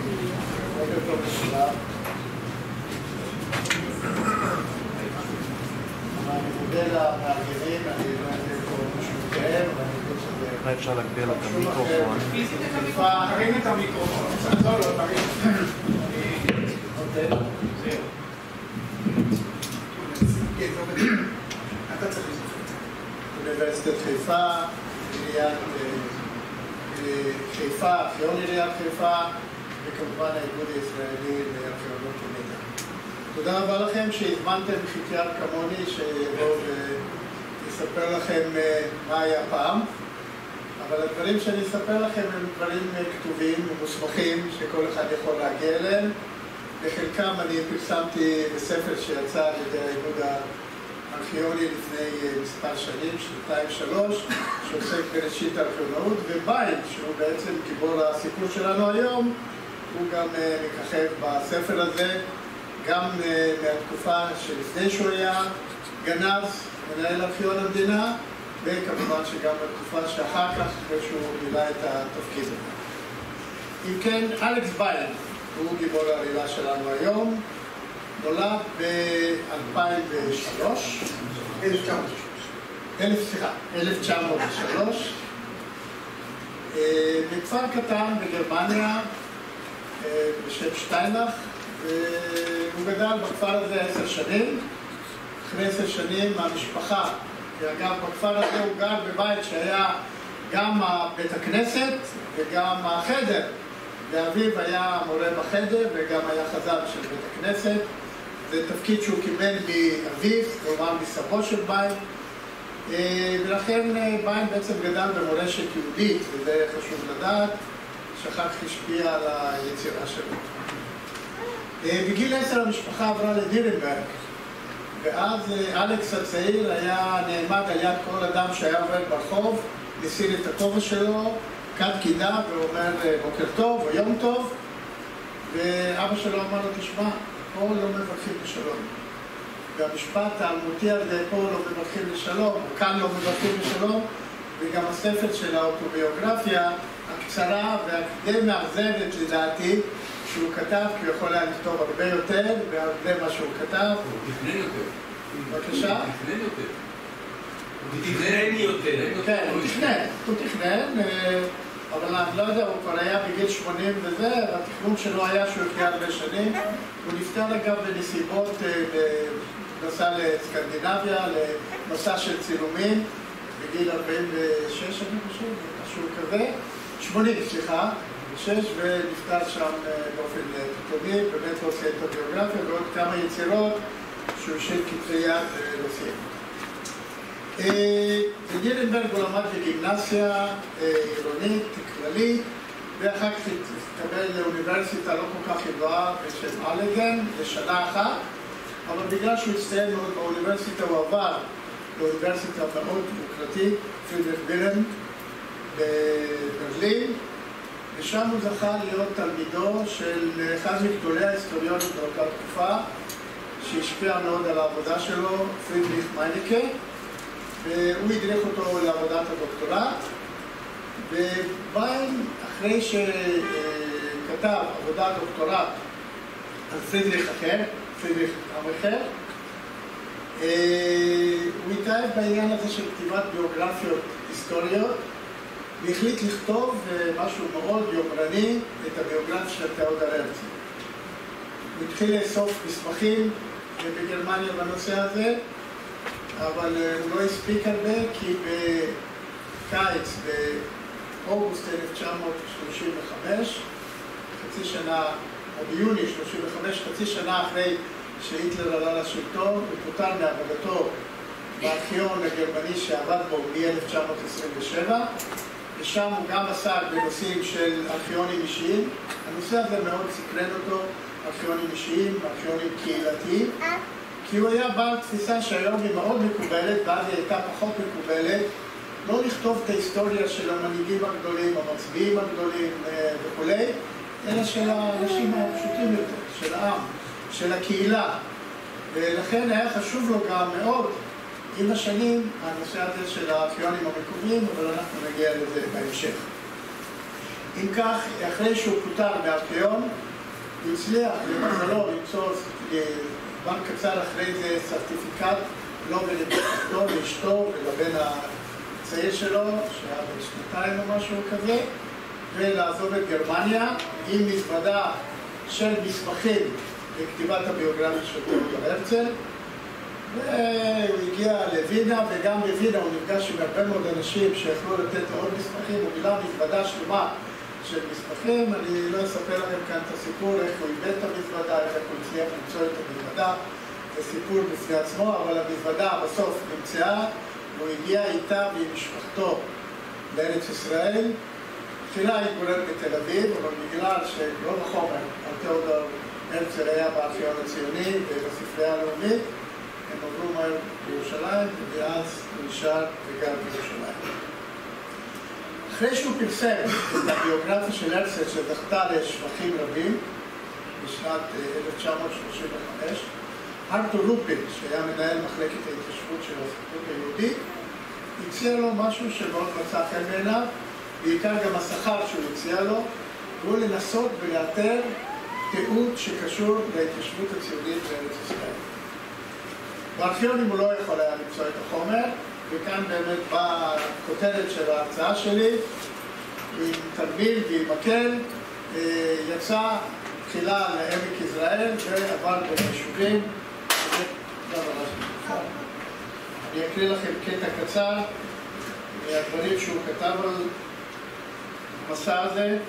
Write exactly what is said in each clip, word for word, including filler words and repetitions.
בוקר טוב לכולם. אני מודה למארגנים, אני לא יודע פה משהו מתאם, אבל אני חושב שזה... אולי אפשר להגביר לו את המיקרופון. תרים את המיקרופון. לא, לא, תרים. אני נותן. זהו. אתה צריך לזכור. אוניברסיטת חיפה, עיריית חיפה, ארכיון עיריית חיפה, וכמובן האיגוד הישראלי לארכיאולוגיה ומידע. תודה רבה לכם שהזמנתם חוקר כמוני שיבואו ויספר לכם מה היה פעם, אבל הדברים שאני אספר לכם הם דברים כתובים ומוסמכים שכל אחד יכול להגיע אליהם. בחלקם אני פרסמתי בספר שיצא על ידי האיגוד הארכיוני לפני מספר שנים, שנתיים שלוש, שעוסק בראשית הארכיאולוגיה, וביין, שהוא בעצם גיבור הסיפור שלנו היום, הוא גם מככב בספר הזה, גם מהתקופה שלפני שהוא היה גנז, מנהל ארכיון המדינה, וכמובן שגם בתקופה שאחר כך, אחרי שהוא מילא את התפקיד הזה. אם כן, אלכס ביין, הוא גיבור העלילה שלנו היום, נולד ב-אלפיים ושלוש, אלף תשע מאות ושלוש, סליחה, אלף תשע מאות ושלוש, בכפר קטן בגרמניה, בשם שטיינח, והוא גדל בכפר הזה עשר שנים. אחרי עשר שנים המשפחה, ואגב בכפר הזה הוא גר בבית שהיה גם בית הכנסת וגם החדר, ואביו היה מורה בחדר וגם היה חזן של בית הכנסת. זה תפקיד שהוא קיבל מאביו, כלומר מסבו של ביין, ולכן ביין בעצם גדל במורשת יהודית, וזה חשוב לדעת, שאחר כך השפיע על היצירה שלו. בגיל עשר המשפחה עברה לדירנברג, ואז אלכס הצעיר היה נעמד על יד כל אדם שהיה עובר ברחוב, מסיר את הכובע שלו, קד קידה ואומר בוקר טוב או יום טוב, ואבא שלו אמר לו, תשמע, פה לא מברכים לשלום. והמשפט האלמותי הזה, פה לא מברכים לשלום, או כאן לא מברכים לשלום, וגם הספר של האוטוביוגרפיה הקצרה והדי מאכזבת לדעתי, שהוא כתב, כי הוא יכול היה לכתוב הרבה יותר, והרבה מה שהוא כתב. הוא תכנן יותר. בבקשה? הוא תכנן יותר. הוא תכנן יותר. כן, הוא תכנן. הוא תכנן, אבל אני לא יודע, הוא כבר היה בגיל שמונים וזה, התכנון שלו היה שהוא יחיה הרבה שנים. הוא נפטר אגב בנסיבות, נסע לסקנדינביה, למסע של צילומים, בגיל ארבעים ושש, אני חושב, משהו כזה. שמונים, סליחה. שש, ונפטר שם באופן פתאומי, באמת לא עושה את הביוגרפיה, ועוד כמה יצירות שהוא השאיר כתבי יד לסיים. בדירנברג הוא למד בגימנסיה עירונית, כללית, ואחר כך התקבל לאוניברסיטה לא כל כך ידועה בשם אלגן, לשנה אחת, אבל בגלל שהוא הצטיין מאוד באוניברסיטה, הוא עבר לאוניברסיטה מאוד דמוקרטית, פרידריך וילהלם, בברלין, ושם הוא זכה להיות תלמידו של אחד מגדולי ההיסטוריונים באותה תקופה, שהשפיע מאוד על העבודה שלו, פרידריך מיינקה, והוא הדריך אותו לעבודת הדוקטורט. וביין, אחרי שכתב עבודת דוקטורט על פרידריך אחר, פרידריך אחר, הוא התאהב בעניין הזה של כתיבת ביוגרפיות היסטוריות, והחליט לכתוב משהו מאוד יומרני, את הביוגרפיה של תיאודור הרצל. הוא התחיל לאסוף מסמכים בגרמניה בנושא הזה, אבל הוא לא הספיק הרבה, כי בקיץ, באוגוסט אלף תשע מאות שלושים וחמש, חצי שנה, או ביוני שלושים וחמש, חצי שנה אחרי שהיטלר עלה לשלטון, הוא פוטר מעבודתו בארכיון הגרמני שעבד בו מ-אלף תשע מאות עשרים ושבע, ושם הוא גם עסק בנושאים של ארכיונים אישיים. הנושא הזה מאוד סקרן אותו, ארכיונים אישיים, ארכיונים קהילתיים, כי הוא היה בעל תפיסה שהיום היא מאוד מקובלת, ואז היא הייתה פחות מקובלת, לא לכתוב את ההיסטוריה של המנהיגים הגדולים, המצביעים הגדולים וכו', אלא של האנשים הפשוטים יותר, של העם, של הקהילה. ולכן היה חשוב לו גם מאוד, עם השנים, הנושא הזה של הארכיונים המקובלים, אבל אנחנו נגיע לזה בהמשך. אם כך, אחרי שהוא פוטר מהארכיון, הוא הצליח למזלו למצוא זמן קצר אחרי זה סרטיפיקט לא ולמשפחתו, לאשתו ולבן הצעיר שלו, שהיה בן שנתיים או משהו כזה, ולעזוב את גרמניה עם מזוודה של מסמכים לכתיבת הביוגרפיה של תיאודור הרצל. והוא הגיע לווינה, וגם בווינה הוא נפגש עם הרבה מאוד אנשים שיכלו לתת לו עוד מסמכים. הוא גילה מזוודה שלמה של מסמכים. אני לא אספר לכם כאן את הסיפור, איך הוא איבד את המזוודה, איך הוא הצליח למצוא את המזוודה. זה סיפור בפני עצמו, אבל המזוודה בסוף נמצאה, והוא הגיע איתה ועם משפחתו לארץ ישראל. תחילה התגורר בתל אביב, אבל בגלל שרוב החומר על תיאודור הרצל היה בארכיון הציוני ובספרייה הלאומית, הם עברו מהר בירושלים, ואז הוא נשאר וגר בירושלים. אחרי שהוא פרסם את הביוגרפיה של הרצל שזכתה לשבחים רבים בשנת אלף תשע מאות שלושים וחמש, ארתור רופין, שהיה מנהל מחלקת ההתיישבות של הסוכנות היהודית, הציע לו משהו שמאוד מצא חן בעיניו, בעיקר גם השכר שהוא הציע לו, והוא לנסות ולאתר תיעוד שקשור להתיישבות הציונית בארץ ישראל. בארכיונים הוא לא יכול היה למצוא את החומר, וכאן באמת באה הכותרת של ההרצאה שלי, עם תרמיל ועם מקל, יצא תחילה לעמק יזרעאל ועבר בין יישובים. אני אקריא לכם קטע קצר מהדברים שהוא כתב על המסע הזה.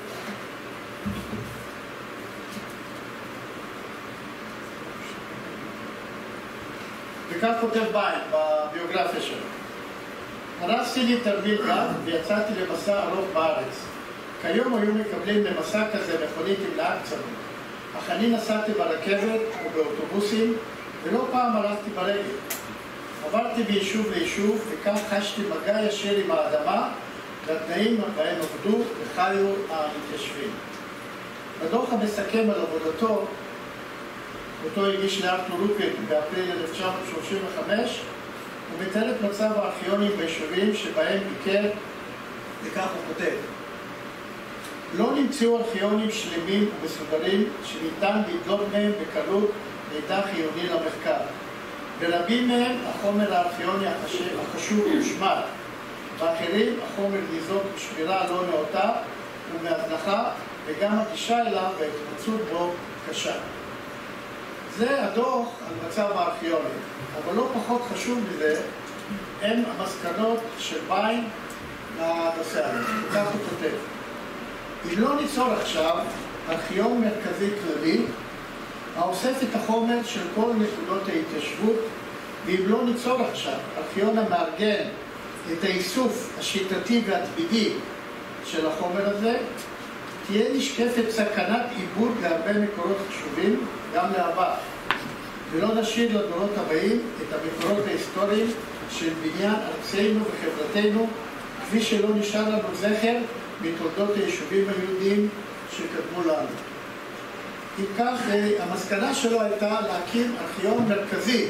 וכך כותב ביין בביוגרפיה שלו. הרסתי לי תרמיל גב ויצאתי למסע ארוך בארץ. כיום היו מקבלים למסע כזה מכונית עם נהג צמוד. אך אני נסעתי ברכבת ובאוטובוסים, ולא פעם הלכתי ברגל. עברתי ביישוב ליישוב, וכך חשתי מגע ישיר עם האדמה, והתנאים בהם עבדו וחיו המתיישבים. בדוח המסכם על עבודתו, אותו הגיש לארתור רופין באפריל אלף תשע מאות שלושים וחמש, הוא מתאר את מצב הארכיונים ביישובים שבהם ביקר, וכך הוא כותב: לא נמצאו ארכיונים שלמים ומסודרים שניתן לדלות מהם בקלות מידע חיוני למחקר. ברבים מהם החומר הארכיוני החשוב הושמד, באחרים החומר ניזוק בשמירה לא נאותה ומהזנחה, וגם הגישה אליו וההתמצאות בו קשה. זה הדוח על מצב הארכיוני, אבל לא פחות חשוב מזה הם המסקנות של ביין לנושא הזה. וכך הוא כותב: אם לא ניצור עכשיו ארכיון מרכזי כללי האוסף את החומר של כל נקודות ההתיישבות, ואם לא ניצור עכשיו ארכיון המארגן את האיסוף השיטתי והתמידי של החומר הזה, תהיה נשקפת סכנת עיבוד להרבה מקורות חשובים, גם לעבר, ולא נשאיר לדורות הבאים את המקורות ההיסטוריים של בניין ארצנו וחברתנו, כפי שלא נשאר לנו זכר מתולדות היישובים היהודיים שקדמו לנו. אם כך, המסקנה שלו הייתה להקים ארכיון מרכזי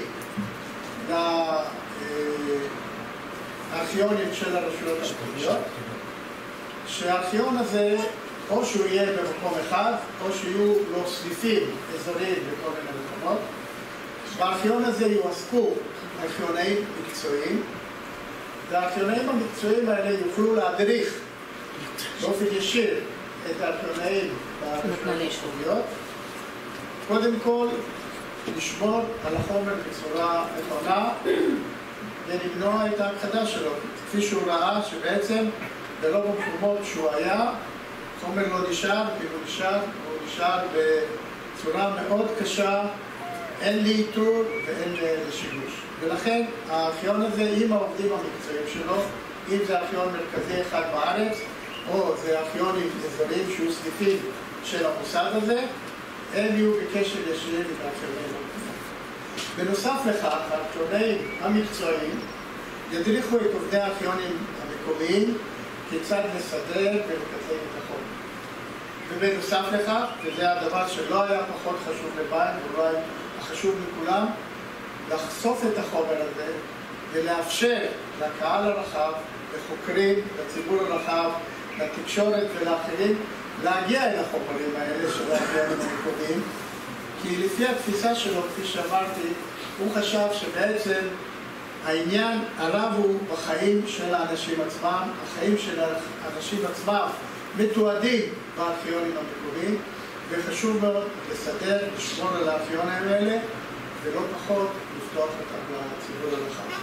לארכיונים של הרשויות המקומיות, שהארכיון הזה או שהוא יהיה במקום אחד, או שיהיו לו סניפים אזוריים בכל מיני מקומות. בארכיון הזה יועסקו ארכיונאים מקצועיים, והארכיונאים המקצועיים האלה יוכלו להדריך באופן ישיר את הארכיונאים ברשויות המקומיות. קודם כל, לשמור על החומר בצורה נכונה ולמנוע את ההכחדה שלו, כפי שהוא ראה שבעצם ברוב המקומות שהוא היה, חומר לא נשאר, כי הוא נשאר, הוא נשאר בצורה מאוד קשה, אין לי איתור ואין לשימוש. ולכן הארכיון הזה עם העובדים המקצועיים שלו, אם זה ארכיון מרכזי אחד בארץ, או זה ארכיונים אזוריים שיהיו סניפים של המוסד הזה, הם יהיו בקשר ישיר עם הארכיונים המקצועיים. בנוסף לכך, הארכיונאים המקצועיים ידריכו את עובדי הארכיונים המקומיים כיצד לסדר ולכתב את החומר. ובנוסף לכך, וזה הדבר שלא היה פחות חשוב לביין, ולא היה החשוב לכולם, לחשוף את החומר הזה ולאפשר לקהל הרחב, לחוקרים, לציבור הרחב, לתקשורת ולאחרים, להגיע אל החומרים האלה של הארכיונים המקומיים, כי לפי התפיסה שלו, כפי שאמרתי, הוא חשב שבעצם העניין הרב הוא בחיים של האנשים עצמם, החיים של האנשים עצמם מתועדים בארכיונים המקומיים, וחשוב מאוד לסדר, לשמור על הארכיונים האלה, ולא פחות לפתוח אותם לציבור הרחב.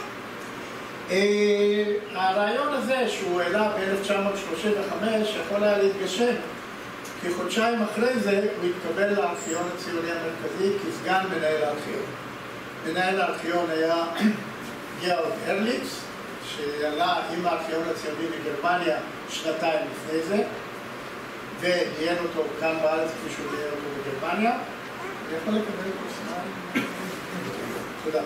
הרעיון הזה שהוא העלה ב-אלף תשע מאות שלושים וחמש יכול היה להתגשם, כי חודשיים אחרי זה הוא התקבל לארכיון הציוני המרכזי כסגן מנהל הארכיון. מנהל הארכיון היה גאורג הרליץ, שעלה עם הארכיון הציוני מגרמניה שנתיים לפני זה, וניהל אותו כאן בארץ כפי שהוא ניהל אותו בגרמניה. אני יכול לקבל את זה? תודה.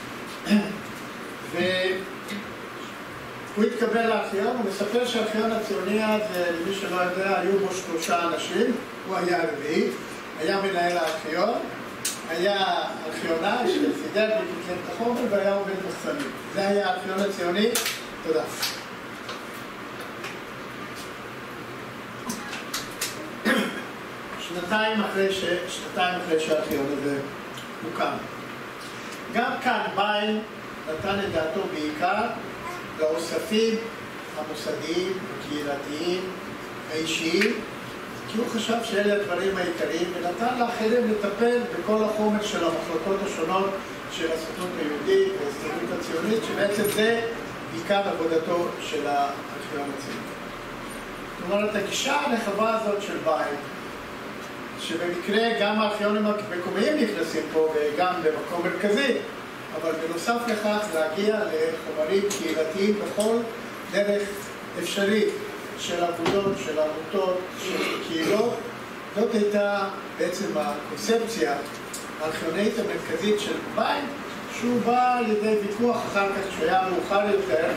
והוא התקבל לארכיון, הוא מספר שהארכיון הציוני אז, למי שלא יודע, היו בו שלושה אנשים, הוא היה הרביעי, היה מנהל הארכיון, היה ארכיונאי שסידר בכתבי החומר והיה עובד מחסנים. זה היה הארכיון הציוני. תודה. שנתיים אחרי, ש... שנתיים אחרי שהארכיון הזה הוקם. גם כאן ביין נתן את דעתו בעיקר לאוספים המוסדיים, הקהילתיים, האישיים, כי הוא חשב שאלה הדברים העיקריים, ונתן לאחרים לטפל בכל החומר של המחלקות השונות של הסוכנות היהודית וההסתדרות הציונית, שבעצם זה עיקר עבודתו של הארכיון הציוני. זאת אומרת, הגישה הרחבה הזאת של ביין, שבמקרה גם הארכיונים המקומיים נכנסים פה וגם במקום מרכזי, אבל בנוסף לכך להגיע לחומרים קהילתיים בכל דרך אפשרית של עבודות, של עמותות, של קהילות. זאת הייתה בעצם הקונספציה הארכיונאית המרכזית של ביין, שהוא בא לידי ויכוח אחר כך שהוא היה מאוחר יותר,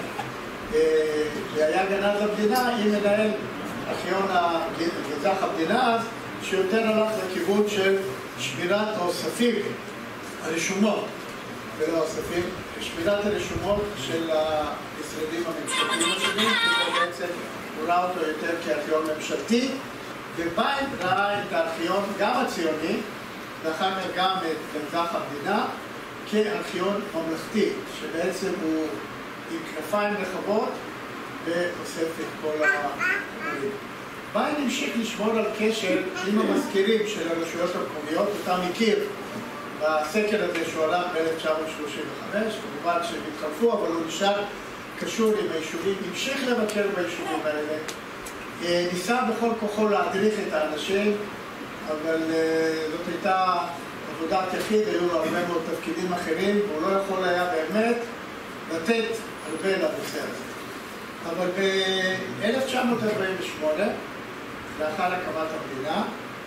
והיה גנז המדינה עם מנהל ארכיון גנזך המדינה אז, שיותר הלך לכיוון של שמירת האוספים, הרשומות, ולא האוספים, שמירת הרשומות של המשרדים הממשלתיים השונים, כי בעצם הוא ראה אותו יותר כארכיון ממשלתי, וביין ראה את הארכיון גם הציוני, ואחר כך גם את גנזך המדינה, כארכיון ממלכתי, שבעצם הוא עם כנפיים רחבות ואוסף את כל הדברים. ביין המשיך לשמור על קשר עם המזכירים של הרשויות המקומיות, אותם הכיר בסקר הזה שהוא עלה ב-אלף תשע מאות שלושים וחמש, כמובן שהם התחלפו, אבל הוא נשאר קשור עם היישובים, המשיך לבקר ביישובים האלה, ניסה בכל כוחו להדריך את האנשים, אבל זאת הייתה עבודת יחיד, היו לו הרבה מאוד תפקידים אחרים, והוא לא יכול היה באמת לתת הרבה לנושא הזה. אבל ב-אלף תשע מאות ארבעים ושמונה, לאחר הקמת המדינה,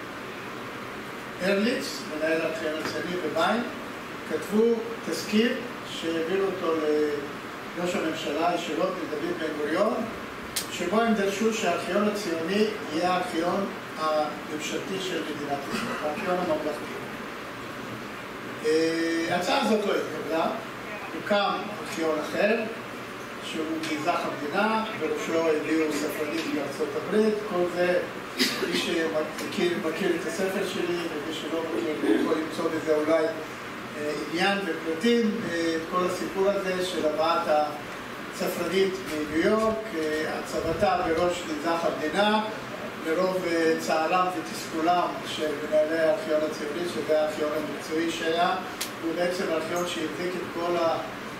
הרליץ, מנהל הארכיון הציוני בביין, כתבו תזכיר שהעבירו אותו לראש הממשלה ישירות לדוד בן גוריון, שבו הם דרשו שהארכיון הציוני יהיה הארכיון הממשלתי של מדינת ישראל, הארכיון הממלכתי. ההצעה הזאת לא התקבלה, הוקם ארכיון אחר, שהוא גנזך המדינה, בראשו הביאו ספרנים מארצות הברית, כל זה, מי שמכיר את הספר שלי, ומי שלא מכיר, יכול למצוא בזה אולי עניין ופרטים, כל הסיפור הזה של הבאת הספרנית מניו יורק, הצבתה בראש גנזך המדינה, לרוב צערם ותסכולם של מנהלי הארכיון הציוני, שזה הארכיון המקצועי שהיה, הוא בעצם הארכיון שהבדיק את כל ה...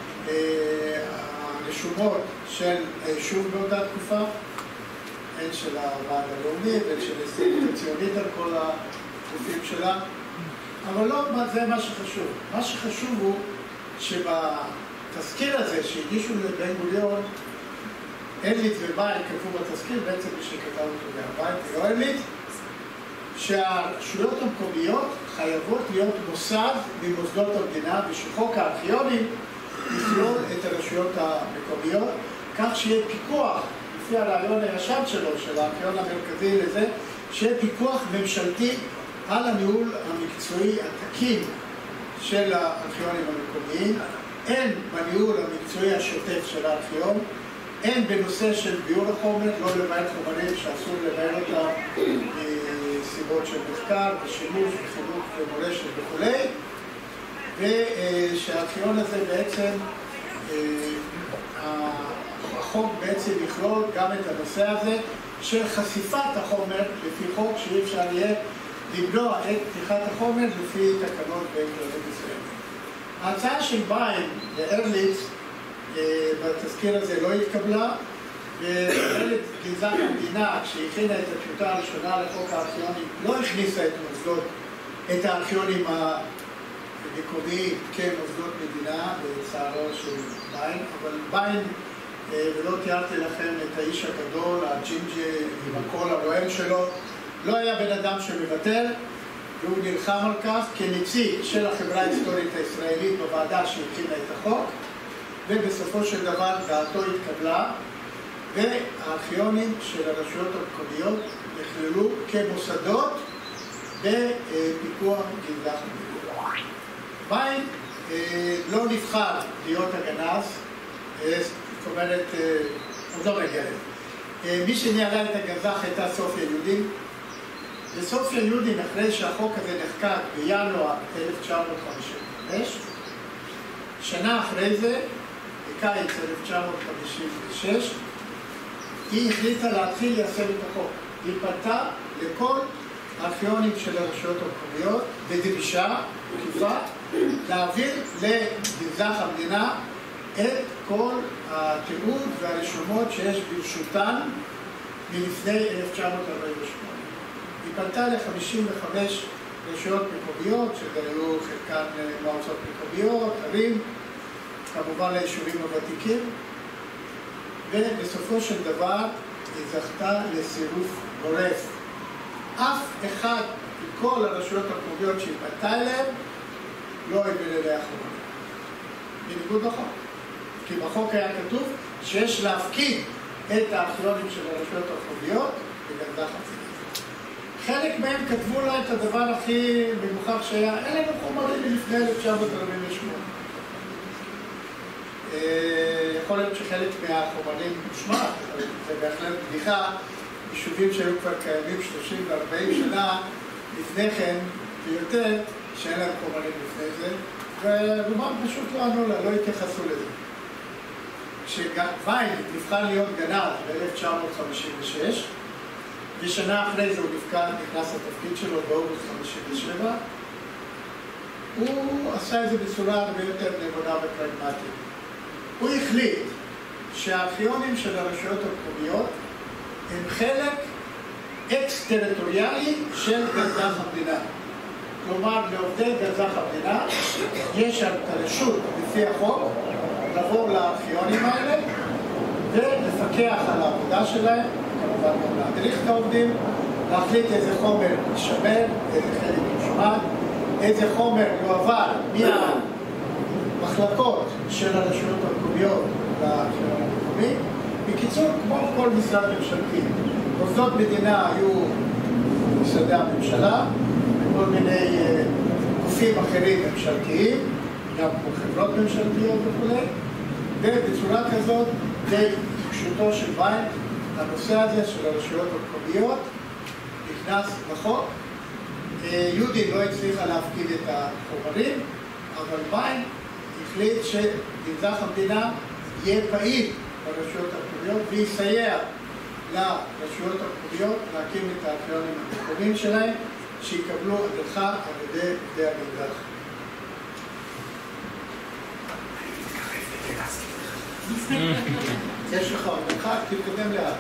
הרשומות של היישוב באותה תקופה, הן של הוועד הלאומי והן של ההסתדרות הציונית על כל הגופים שלה, אבל לא זה מה שחשוב. מה שחשוב הוא שבתזכיר הזה שהגישו לבן גוריון, הרליץ וביין כתבו בתזכיר, בעצם מי שכתב אותו מהבית ולא הרליץ, שהרשויות המקומיות חייבות להיות מוסד ממוסדות המדינה, ושחוק הארכיונים לכלול את הרשויות המקומיות, כך שיהיה פיקוח, לפי הרעיון הישן שלו, של הארכיון המרכזי לזה, שיהיה פיקוח ממשלתי על הניהול המקצועי התקין של הארכיונים המקומיים, הן בניהול המקצועי השוטף של הארכיון, הן בנושא של ביור החומר, לא למעט חומרים שאסור לבאר אותם מסיבות של מחקר ושימוש וחינוך ומורשת וכו', ושהארכיון הזה בעצם, החוק בעצם יכלול גם את הנושא הזה של חשיפת החומר לפי חוק, שאי אפשר יהיה למנוע את פתיחת החומר לפי תקנות וכללים מסוימים. ההצעה של ביין לארליץ בתזכיר הזה לא התקבלה, ומנהלת גנזת המדינה, כשהכינה את הטיוטה הראשונה לחוק הארכיונים, לא הכניסה את מוסדות, את הארכיונים המקומיים כמוסדות מדינה, בצערו של ביין, אבל ביין, ולא תיארתי לכם את האיש הגדול, הג'ינג'י עם הקול הרועם שלו, לא היה בן אדם שמוותר, והוא נלחם על כך כנציג של החברה ההיסטורית הישראלית בוועדה שהכינה את החוק, ובסופו של דבר דעתו התקבלה, והארכיונים של הרשויות המקומיות נכללו כמוסדות בפיקוח גנזת המדינה. ביין לא נבחר להיות הגנז, זאת אומרת, עוד לא מגיע לזה. מי שניהלה את הגנזך הייתה סופיה יודין, וסופיה יודין, אחרי שהחוק הזה נחקק בינואר אלף תשע מאות חמישים וחמש, שנה אחרי זה, בקיץ אלף תשע מאות חמישים ושש, היא החליטה להתחיל ליישם את החוק. היא פנתה לכל הארכיונים של הרשויות המקומיות בדרישה תקיפה להעביר לגנזך המדינה את כל התיעוד והרשומות שיש ברשותן מלפני אלף תשע מאות ארבעים ושמונה. היא פנתה ל-חמישים וחמש רשויות מקומיות, שזה היו חלקן מועצות מקומיות, ערים, כמובן ליישובים הוותיקים, ובסופו של דבר היא זכתה לסירוב גורף. אף אחד מכל הרשויות המקומיות שהיא פנתה אליהן לא הביא אליה חומרים. בניגוד לחוק. כי בחוק היה כתוב שיש להפקיד את הארכיונים של הרשויות המקומיות בגנזך המדינה. חלק מהם כתבו לה את הדבר הכי מגוחך שהיה, אין לנו חומרים מלפני אלף תשע מאות ארבעים ושמונה. יכול להיות שחלק מהחומרים מושמע, אבל זה בהחלט בדיחה, יישובים שהיו כבר קיימים שלושים וארבעים שנה לפני כן ויותר, שאין להם חומרים לפני זה, ורובם פשוט לא ענו לה, לא התייחסו לזה. כשביין נבחר להיות גנז ב-אלף תשע מאות חמישים ושש, ושנה אחרי זה הוא נכנס לתפקיד שלו באוגוסט חמישים ושבע, הוא עשה את זה בצורה הרבה יותר נבונה ופרגמטית. הוא החליט שהארכיונים של הרשויות המקומיות הם חלק אקס-טריטוריאלי של גנזך המדינה. כלומר, לעובדי גנזך המדינה יש הרשות לפי החוק לעבור לארכיונים האלה ולפקח על העבודה שלהם, כמובן גם להדריך את העובדים, להחליט איזה חומר יישמר, איזה חלק יושמד, איזה חומר יועבר מהמחלקות של הרשויות המקומיות לארכיון המקומי. בקיצור, כמו כל משרד ממשלתי, מוסדות מדינה היו משרדי הממשלה, וכל מיני גופים אחרים ממשלתיים, גם כמו חברות ממשלתיות וכו', ובצורה כזאת, בפשוטו של ביין, הנושא הזה של הרשויות המקומיות נכנס לחוק. יודין לא הצליחה להפקיד את החומרים, אבל ביין החליט שגנזך המדינה יהיה פעיל ברשויות המקומיות ויסייע לרשויות המקומיות להקים את הארכיונים המקומיים שלהם, שיקבלו הדרכה על ידי עובדי הגנזך. יש לך הדרכה, תתקדם לאט.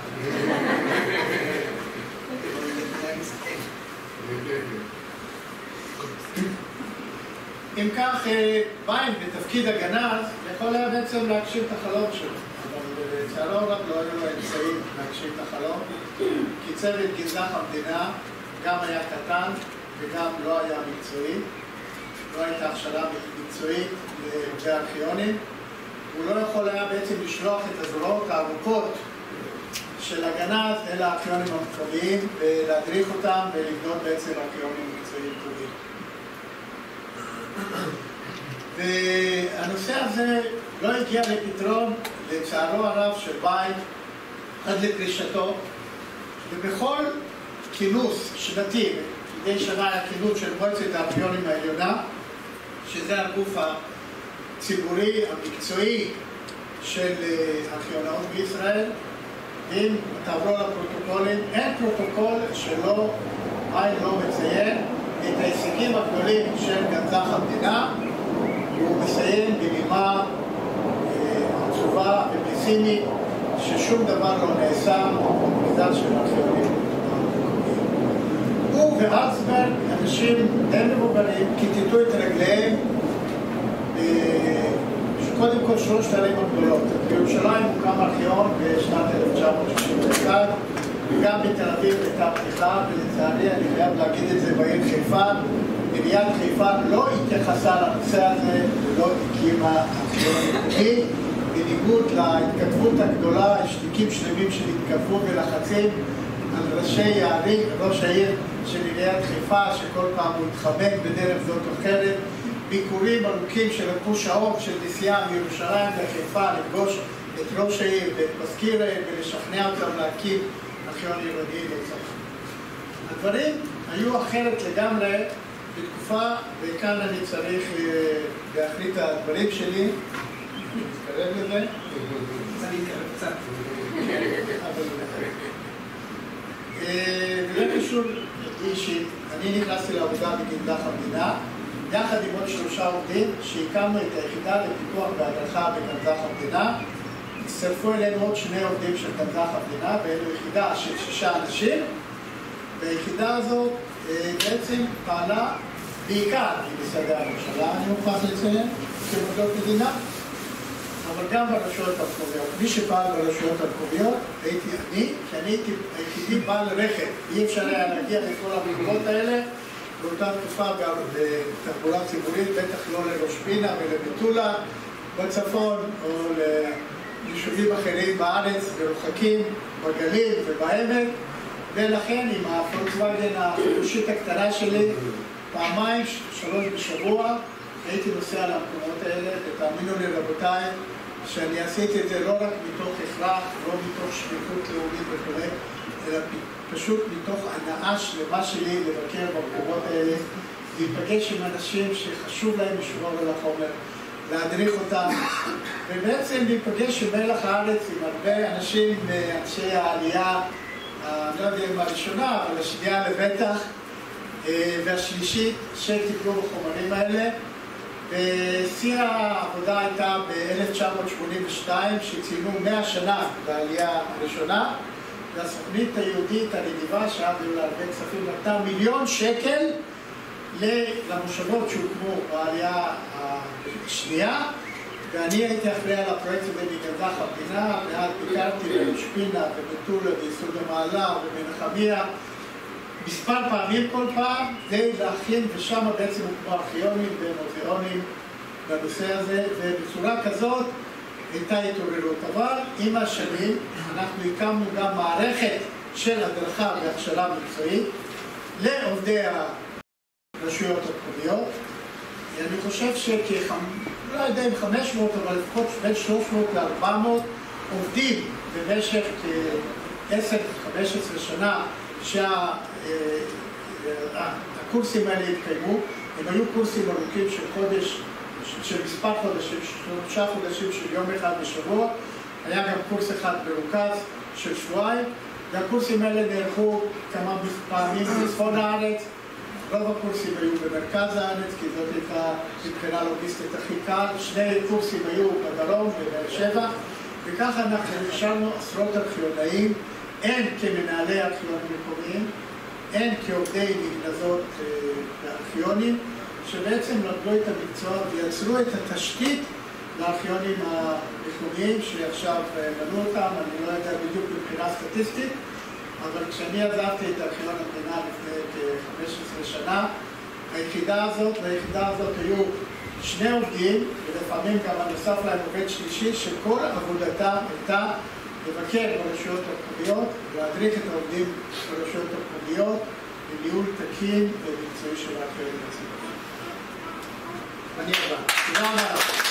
אם כך, ביין בתפקיד הגנז יכול היה בעצם להגשים את החלום שלו, אבל לצערו הרב לא היו לו אמצעים להגשים את החלום, כי צוות גנזך המדינה גם היה קטן וגם לא היה מקצועי, לא הייתה הכשרה מקצועית לעובדי הארכיונים. הוא לא יכול היה בעצם לשלוח את הזרועות הארוכות של הגנז אל הארכיונים המקומיים ולהדריך אותם ולבנות בעצם ארכיונים מקצועיים טובים. והנושא הזה לא הגיע לפתרון לצערו הרב של בית עד לפרישתו, ובכל כינוס שנתי, מדי שנה היה כינוס של מועצת הארכיונים העליונה, שזה הגוף הציבורי המקצועי של ארכיונאות בישראל. אם תעברו לפרוטוקולים, אין פרוטוקול שלא, עין לא מציין את ההישגים הגדולים של גנזך המדינה, והוא מסיים בנימה עצובה ופסימית ששום דבר לא נעשה בגלל של ארכיונים. הוא ואלצברג, אנשים די מבוגרים, כיתתו את רגליהם קודם כל שלוש הערים הגדולות. בירושלים הוקם ארכיון בשנת אלף תשע מאות שישים ואחת, וגם בתל אביב הייתה פתיחה, ולצערי אני חייב להגיד את זה בעיר חיפה. עיריית חיפה לא התייחסה לנושא הזה ולא הקימה ארכיון מקומי, בניגוד להתכתבות הגדולה, יש תיקים שלמים שהתכתבו ולחצים על ראשי הערים, ראש העיר של עיריית חיפה, שכל פעם הוא התחבק בדרך זאת או אחרת, ביקורים ארוכים שלקחו שעות של נסיעה מירושלים לחיפה לפגוש את ראש העיר ואת מזכיר העיר ולשכנע אותם להקים ארכיון עירוני נוסף. הדברים היו אחרת לגמרי בתקופה, וכאן אני צריך להחליט את הדברים שלי. נתקרב לזה. אני אתקרב קצת. וזה קשור אישית. אני נכנסתי לעבודה בגנזך המדינה, יחד עם עוד שלושה עובדים שהקמנו את היחידה לפיתוח והדרכה בגנזך המדינה. הצטרפו אלינו עוד שני עובדים של גנזך המדינה, והיינו יחידה של שישה אנשים. והיחידה הזאת בעצם פעלה בעיקר במשרדי הממשלה, אני מוכרח לציין, כמוסדות מדינה, אבל גם ברשויות המקומיות. מי שפעל ברשויות המקומיות הייתי אני, כי אני הייתי היחידי בעל רכב. אי אפשר היה להגיע לכל המקומות האלה, באותה תקופה גם בתחבורה ציבורית, בטח לא לראש פינה ולמטולה בצפון, או ליישובים אחרים בארץ, ברוחקים, בגליל ובעמק, ולכן עם הפולקסווגן החדושית הקטנה שלי, פעמיים, שלוש בשבוע, הייתי נוסע למקומות האלה, ותאמינו לי רבותיי, שאני עשיתי את זה לא רק מתוך הכרח, לא מתוך שליחות לאומית וכו', אלא פשוט מתוך הנאה שלמה שלי לבקר במקומות האלה, להיפגש עם אנשים שחשוב להם לשמור על החומר, להדריך אותם, ובעצם להיפגש עם מלח הארץ, עם הרבה אנשים, אנשי העלייה, אני לא יודע אם הראשונה, אבל השנייה לבטח, והשלישית שטיפלו בחומרים האלה. ושיא העבודה הייתה ב-אלף תשע מאות שמונים ושתיים, שציינו מאה שנה בעלייה הראשונה, והסוכנית היהודית הנדיבה, שעד היו לה הרבה כספים, נתנה מיליון שקל למושבות שהוקמו בעלייה השנייה, ואני הייתי אחראי על הפרויקט הזה בגנזך המדינה, ואז ביקרתי בראש פינה ובטולה ויסוד המעלה ובנחמיה מספר פעמים כל פעם, די להכין, ושם בעצם הוקמו ארכיונים ומוזיאונים בנושא הזה, ובצורה כזאת הייתה התעוררות. אבל עם השנים אנחנו הקמנו גם מערכת של הדרכה והכשרה מקצועית לעובדי הרשויות המקומיות. אני חושב שכ... לא יודע אם חמש מאות, אבל לפחות בין שלוש מאות לארבע מאות עובדים במשך עשר חמש עשרה שנה שהקורסים האלה התקיימו. הם היו קורסים ארוכים של חודש, של מספר חודשים, שלושה חודשים של יום אחד בשבוע. היה גם קורס אחד ברוכז של שבועיים, והקורסים האלה נערכו כמה פעמים בצפון הארץ. רוב הקורסים היו במרכז הארץ, כי זאת הייתה מבחינה לוגיסטית הכי קל. שני קורסים היו בדרום ובאר שבע, וככה אנחנו נשארנו עשרות ארכיונאים, הן כמנהלי ארכיונים מקומיים, הן כעובדי מגנזות וארכיונים, שבעצם למדו את המקצוע ויצרו את התשתית לארכיונים המקומיים שעכשיו בנו אותם. אני לא יודע בדיוק מבחינה סטטיסטית, אבל כשאני עזבתי את ארכיון המדינה לפני כ-חמש עשרה שנה, היחידה הזאת, והיחידה הזאת היו שני עובדים, ולפעמים גם נוסף להם עובד שלישי, שכל עבודתם הייתה לבקר ברשויות המקומיות, להדריך את העובדים ברשויות המקומיות, בניהול תקין ומקצועי של הארכיונים הציבוריים. אני הבא. תודה רבה.